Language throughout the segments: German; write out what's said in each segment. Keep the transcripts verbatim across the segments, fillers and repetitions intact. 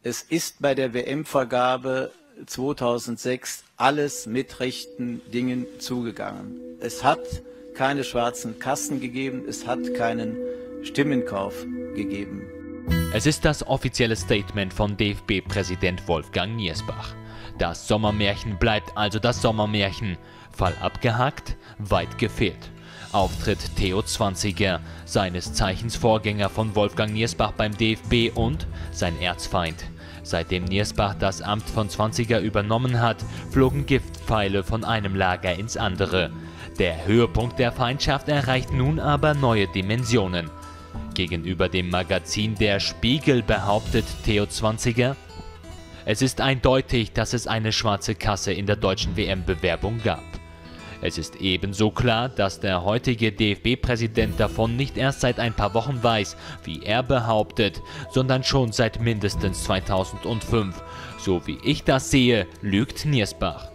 Es ist bei der W M-Vergabe zweitausendsechs alles mit rechten Dingen zugegangen. Es hat keine schwarzen Kassen gegeben, es hat keinen Stimmenkauf gegeben. Es ist das offizielle Statement von D F B-Präsident Wolfgang Niersbach. Das Sommermärchen bleibt also das Sommermärchen. Fall abgehakt, weit gefehlt. Auftritt Theo Zwanziger, seines Zeichens Vorgänger von Wolfgang Niersbach beim D F B und sein Erzfeind. Seitdem Niersbach das Amt von Zwanziger übernommen hat, flogen Giftpfeile von einem Lager ins andere. Der Höhepunkt der Feindschaft erreicht nun aber neue Dimensionen. Gegenüber dem Magazin Der Spiegel behauptet Theo Zwanziger: Es ist eindeutig, dass es eine schwarze Kasse in der deutschen W M-Bewerbung gab. Es ist ebenso klar, dass der heutige D F B-Präsident davon nicht erst seit ein paar Wochen weiß, wie er behauptet, sondern schon seit mindestens zweitausendfünf. So wie ich das sehe, lügt Niersbach.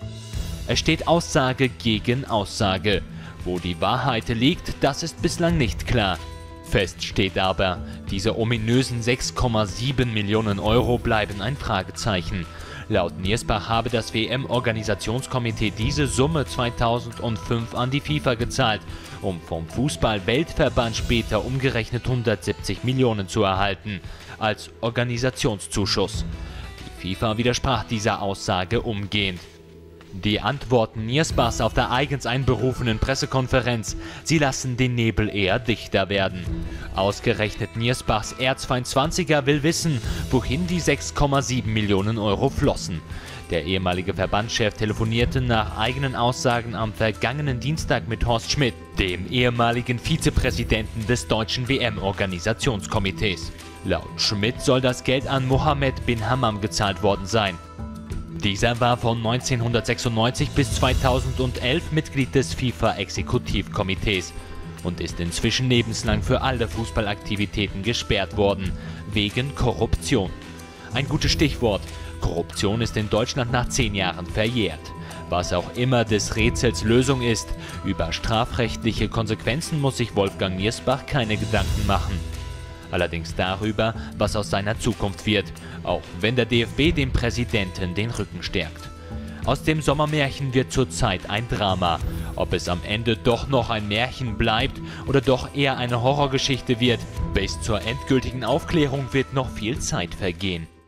Es steht Aussage gegen Aussage. Wo die Wahrheit liegt, das ist bislang nicht klar. Fest steht aber, diese ominösen sechs Komma sieben Millionen Euro bleiben ein Fragezeichen. Laut Niersbach habe das W M-Organisationskomitee diese Summe zweitausendfünf an die FIFA gezahlt, um vom Fußball-Weltverband später umgerechnet hundertsiebzig Millionen zu erhalten, als Organisationszuschuss. Die FIFA widersprach dieser Aussage umgehend. Die Antworten Niersbachs auf der eigens einberufenen Pressekonferenz, sie lassen den Nebel eher dichter werden. Ausgerechnet Niersbachs Erzfeind Zwanziger will wissen, wohin die sechs Komma sieben Millionen Euro flossen. Der ehemalige Verbandschef telefonierte nach eigenen Aussagen am vergangenen Dienstag mit Horst Schmidt, dem ehemaligen Vizepräsidenten des deutschen W M-Organisationskomitees. Laut Schmidt soll das Geld an Mohammed bin Hammam gezahlt worden sein. Dieser war von neunzehnhundertsechsundneunzig bis zweitausendelf Mitglied des FIFA-Exekutivkomitees und ist inzwischen lebenslang für alle Fußballaktivitäten gesperrt worden, wegen Korruption. Ein gutes Stichwort: Korruption ist in Deutschland nach zehn Jahren verjährt. Was auch immer des Rätsels Lösung ist, über strafrechtliche Konsequenzen muss sich Wolfgang Niersbach keine Gedanken machen. Allerdings darüber, was aus seiner Zukunft wird, auch wenn der D F B dem Präsidenten den Rücken stärkt. Aus dem Sommermärchen wird zurzeit ein Drama. Ob es am Ende doch noch ein Märchen bleibt oder doch eher eine Horrorgeschichte wird, bis zur endgültigen Aufklärung wird noch viel Zeit vergehen.